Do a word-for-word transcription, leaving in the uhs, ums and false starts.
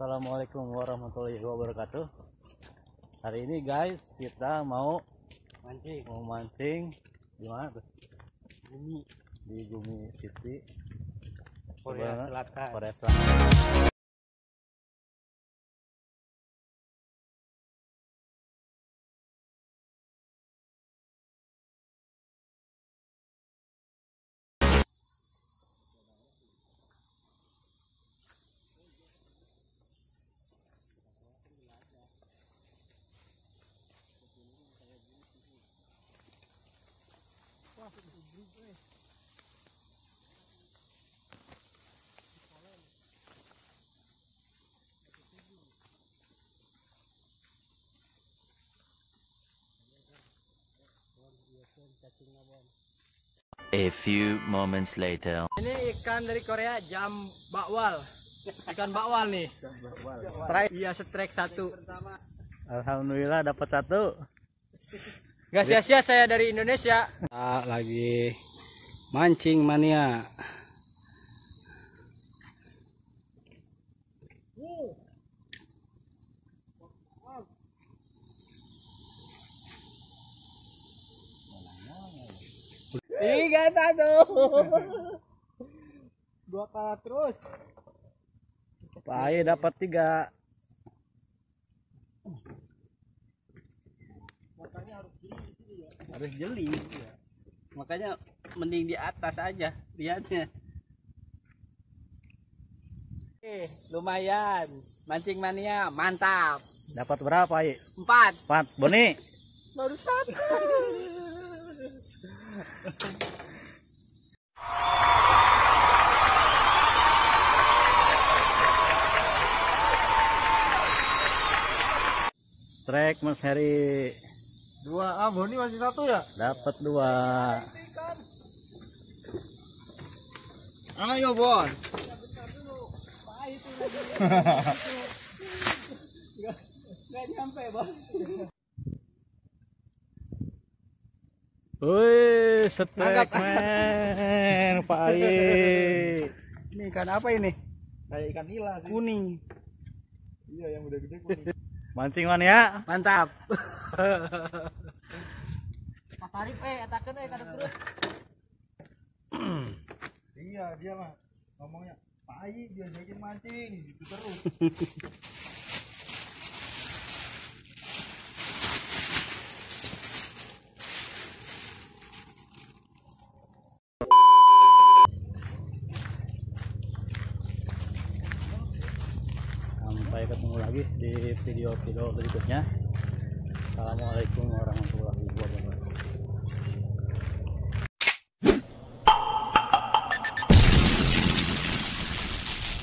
Assalamualaikum warahmatullahi wabarakatuh. Hari ini guys kita mau mancing, mau mancing di mana tuh? Gumi, di Gumi City, Korea Selatan. Korea Selatan. A few moments later. Ini ikan dari Korea, jam bakwal. Ikan bakwal nih. Strike. Iya, strike satu. Alhamdulillah dapat satu. Gak sia-sia saya dari Indonesia. Nah, lagi mancing mania. Tiga satu. Dua kalah terus. Pak Aye dapat tiga. Makanya harus jeli ya. Harus jeli. Ya. Makanya mending di atas aja lihatnya. Eh, lumayan. Mancing mania, mantap. Dapat berapa Aye? Empat. Empat. Boni. Baru satu. Strike Mas Heri. Dua. Ah, Boni masih satu ya? Dapat dua. Ayo Bon. Gak nyampe Bon. Wih, strike men, Pak Aye. Ini ikan apa ini? Kayak ikan nila sih. Kuning. Iya, yang udah gede kuning. Mancing mania. Mantap. Mas Arif eh atakeun eh kadang terus. Iya, dia mah ngomongnya Pak Ayi diajakin mancing gitu terus. Sampai ketemu lagi di video-video berikutnya. Assalamualaikum warahmatullahi wabarakatuh.